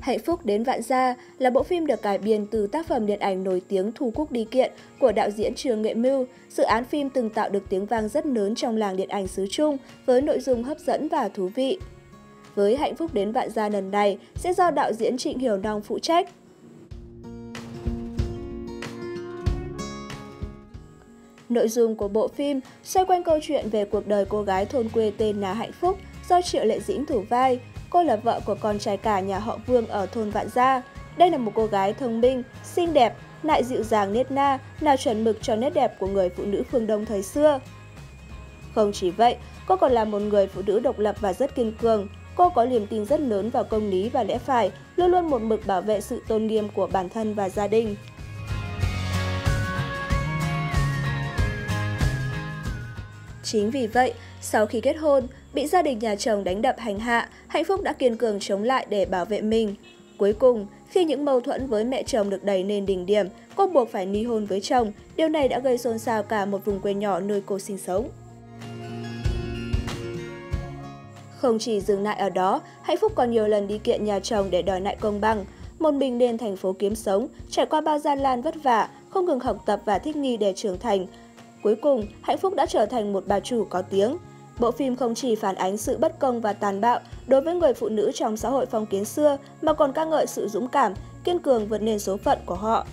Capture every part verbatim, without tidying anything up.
Hạnh phúc đến vạn gia là bộ phim được cải biên từ tác phẩm điện ảnh nổi tiếng Thu Cúc Đi Kiện của đạo diễn Trường Nghệ Mưu. Dự án phim từng tạo được tiếng vang rất lớn trong làng điện ảnh xứ Trung với nội dung hấp dẫn và thú vị. Với Hạnh phúc đến vạn gia lần này sẽ do đạo diễn Trịnh Hiểu Nong phụ trách. Nội dung của bộ phim xoay quanh câu chuyện về cuộc đời cô gái thôn quê tên là Hạnh Phúc do Triệu Lệ Dĩnh thủ vai. Cô là vợ của con trai cả nhà họ Vương ở thôn Vạn Gia. Đây là một cô gái thông minh, xinh đẹp, lại dịu dàng nết na, là chuẩn mực cho nét đẹp của người phụ nữ phương Đông thời xưa. Không chỉ vậy, cô còn là một người phụ nữ độc lập và rất kiên cường. Cô có niềm tin rất lớn vào công lý và lẽ phải, luôn luôn một mực bảo vệ sự tôn nghiêm của bản thân và gia đình. Chính vì vậy, sau khi kết hôn, bị gia đình nhà chồng đánh đập hành hạ, Hạnh Phúc đã kiên cường chống lại để bảo vệ mình. Cuối cùng, khi những mâu thuẫn với mẹ chồng được đẩy lên đỉnh điểm, cô buộc phải ly hôn với chồng. Điều này đã gây xôn xao cả một vùng quê nhỏ nơi cô sinh sống. Không chỉ dừng lại ở đó, Hạnh Phúc còn nhiều lần đi kiện nhà chồng để đòi lại công bằng. Một mình lên thành phố kiếm sống, trải qua bao gian nan vất vả, không ngừng học tập và thích nghi để trưởng thành. Cuối cùng, Hạnh Phúc đã trở thành một bà chủ có tiếng. Bộ phim không chỉ phản ánh sự bất công và tàn bạo đối với người phụ nữ trong xã hội phong kiến xưa, mà còn ca ngợi sự dũng cảm, kiên cường vượt lên số phận của họ.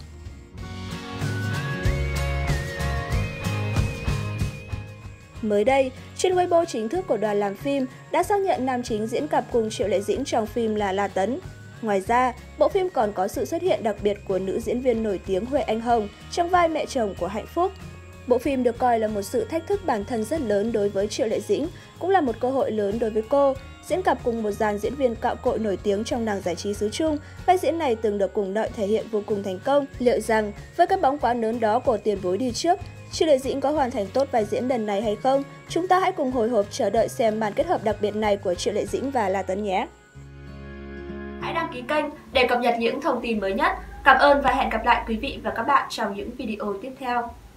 Mới đây, trên Weibo chính thức của đoàn làm phim đã xác nhận nam chính diễn cặp cùng Triệu Lệ Dĩnh trong phim là La Tấn. Ngoài ra, bộ phim còn có sự xuất hiện đặc biệt của nữ diễn viên nổi tiếng Huệ Anh Hồng trong vai mẹ chồng của Hạnh Phúc. Bộ phim được coi là một sự thách thức bản thân rất lớn đối với Triệu Lệ Dĩnh, cũng là một cơ hội lớn đối với cô. Diễn cặp cùng một dàn diễn viên cạo cội nổi tiếng trong làng giải trí xứ Trung, vai diễn này từng được cùng đợi thể hiện vô cùng thành công. Liệu rằng, với các bóng quá lớn đó của tiền bối đi trước, Triệu Lệ Dĩnh có hoàn thành tốt vai diễn lần này hay không? Chúng ta hãy cùng hồi hộp chờ đợi xem màn kết hợp đặc biệt này của Triệu Lệ Dĩnh và La Tấn nhé! Hãy đăng ký kênh để cập nhật những thông tin mới nhất. Cảm ơn và hẹn gặp lại quý vị và các bạn trong những video tiếp theo.